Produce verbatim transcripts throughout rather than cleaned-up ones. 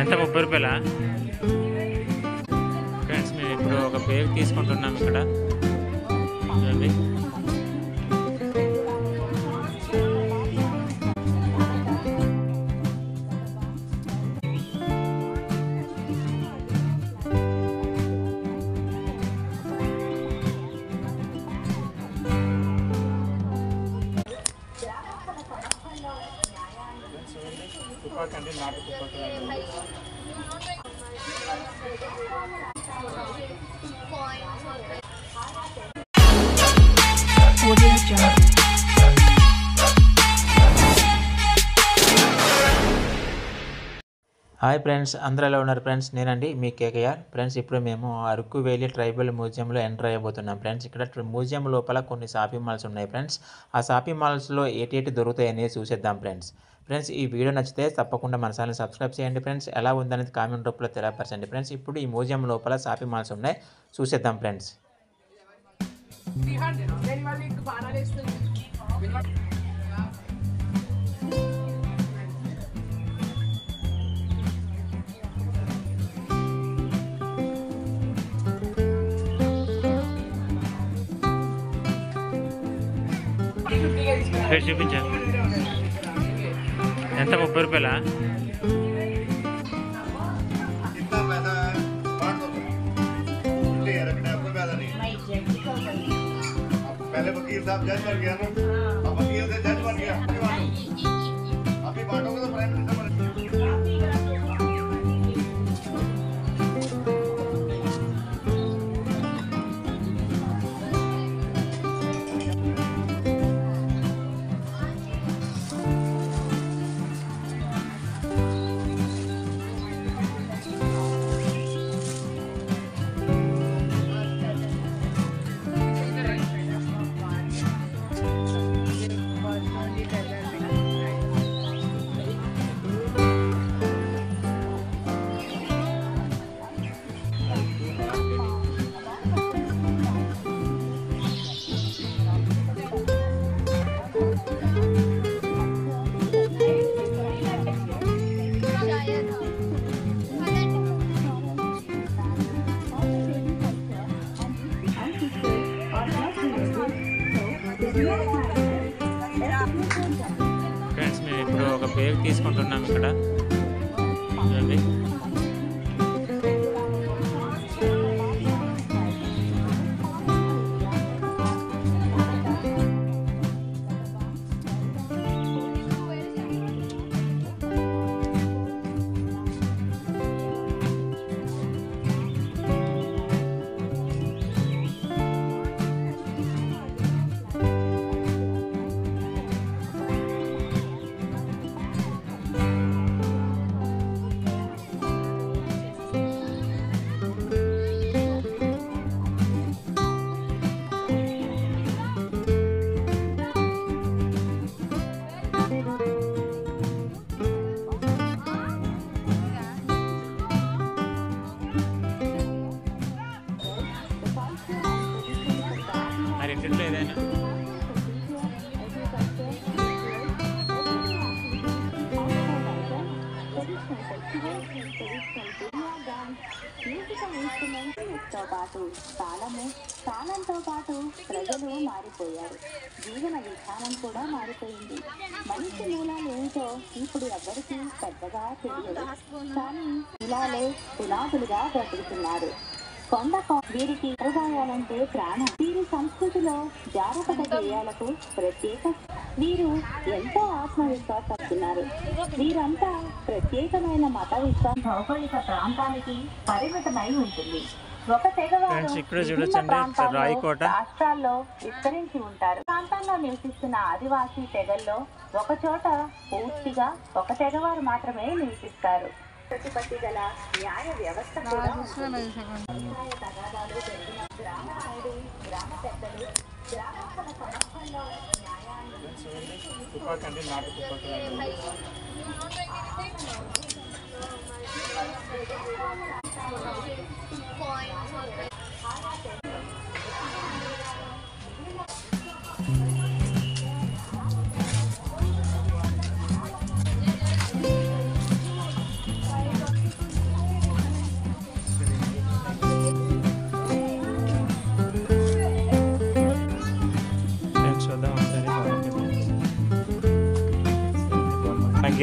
ఎంత ముప్పై రూపాయలా ఫ్రెండ్స్? మేము ఇప్పుడు ఒక బ్రేక్ తీసుకుంటున్నాం ఇక్కడ చూడండి. తుపాకండి నాటు తుపాకు. హాయ్ ఫ్రెండ్స్, అందరూ ఎలా ఉన్నారు ఫ్రెండ్స్? నేనండి మీ కేకేఆర్. ఫ్రెండ్స్, ఇప్పుడు మేము అరకు వ్యాలీ ట్రైబల్ మ్యూజియంలో ఎంటర్ అయిపోతున్నాం ఫ్రెండ్స్. ఇక్కడ మ్యూజియం లోపల కొన్ని షాపింగ్ మాల్స్ ఉన్నాయి ఫ్రెండ్స్. ఆ షాపింగ్ మాల్స్లో ఏటేటి దొరుకుతాయి అనేది చూసేద్దాం ఫ్రెండ్స్. ఫ్రెండ్స్, ఈ వీడియో నచ్చితే తప్పకుండా మన ఛానల్ సబ్స్క్రైబ్ చేయండి ఫ్రెండ్స్. ఎలా ఉందనేది కామెంట్ రూపంలో తెలియపరచండి ఫ్రెండ్స్. ఇప్పుడు ఈ మ్యూజియం లోపల షాపింగ్ మాల్స్ ఉన్నాయి, చూసేద్దాం ఫ్రెండ్స్. చూపించా ఎంత? ముప్పై రూపాయలా? पहले वकील साहब जज बन गया ना, अब वकील से जज बन गया। अभी बांटोगे तो प्राइम मिनिस्टर बन। ఫ్రెండ్స్, మేము ఇప్పుడు ఒక బ్రేక్ తీసుకుంటున్నాం ఇక్కడ చూడండి. రెండిట్లో ఏదైనా తో పాటు కాలము కాలంతో పాటు ప్రజలు మారిపోయారు. జీవన విధానం కూడా మారిపోయింది. మనిషి మూలాలు ఏమిటో ఇప్పుడు ఎవ్వరికీ పెద్దగా తెలియదు. కానీ ఇలాలే పునాదులుగా బ్రతుకుతున్నారు. కొండ వీరికి సముదాయాలంటే ప్రాణం. వీరి సంస్కృతిలో జానపద గేయాలకు ప్రత్యేక. వీరు ఎంతో ఆత్మవిశ్వాసస్తున్నారు. వీరంతా ప్రత్యేకమైన మత విశ్వాసం భౌగోళిక ప్రాంతానికి పరిమితమై ఉంటుంది. ఒక తెగవారు రాష్ట్రాల్లో విస్తరించి ఉంటారు. ప్రాంతాల్లో నివసిస్తున్న ఆదివాసీ తెగల్లో ఒక చోట పూర్తిగా ఒక తెగవారు మాత్రమే నివసిస్తారు. ప్రతిపత్తి గల న్యాయ వ్యవస్థ కూడా తగాదాలు జరిగిన గ్రామ నాయుడు, గ్రామ పెద్దలు గ్రామస్తుల సమక్షంలో తుపాకండి నాటు తుపాకు.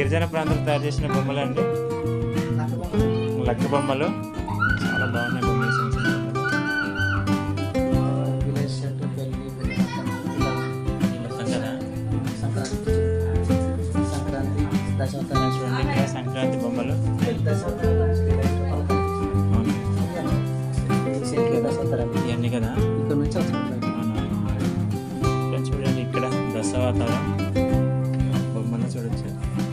గిరిజన ప్రాంతాలు తయారు చేసిన బొమ్మలు అండి, లక్క బొమ్మలు చాలా బాగున్నాయి బొమ్మలు. విలేజ్ సెంటర్ పెళ్లి సంక్రాంతి సంక్రాంతి దశావతార చూడండి ఇక్కడ సంక్రాంతి బొమ్మలు. దశావతారం ఇవన్నీ కదా. ఇక్కడ నుంచి వచ్చుకుంటారు. ఫ్రెండ్స్ చూడండి ఇక్కడ దశావతారం బొమ్మలు చూడొచ్చు.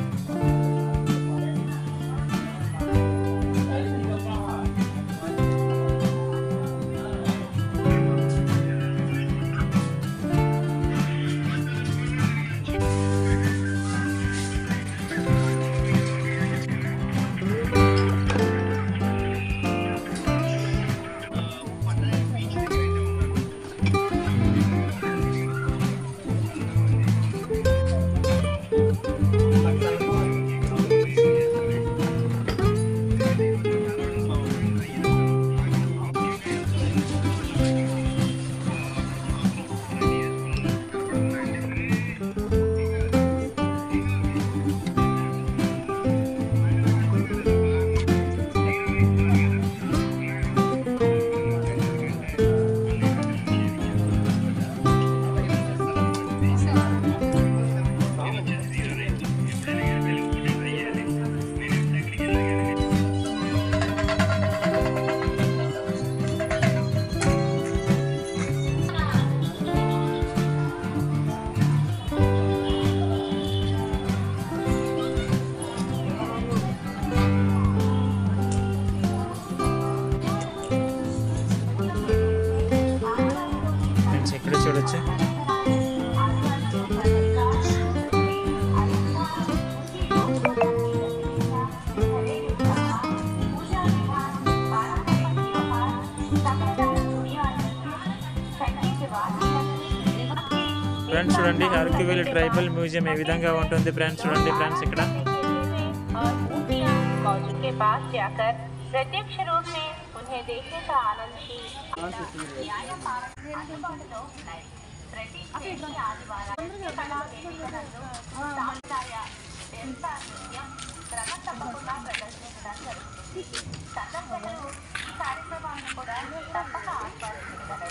ఫ్రెండ్స్ ఇక్కడ చూడొచ్చు. ఫ్రెండ్స్ చూడండి అరకువేలి ట్రైబల్ మ్యూజియం ఏ విధంగా ఉంటుంది. ఫ్రెండ్స్ చూడండి ఫ్రెండ్స్ ఇక్కడ मौजूद के पास जाकर प्रत्यक्ष रूप में उन्हें देखने का आनंद ही అందుబాటులో ఉన్నాయి. ప్రతి శని ఆదివారం కళా వేదికలలో సాంప్రదాయ డెల్ట నృత్యం క్రమ తప్పకుండా ప్రదర్శించడం జరుగుతుంది. సందర్శకులు ఈ కార్యక్రమాన్ని కూడా తప్పక ఆస్వాదించగలరు.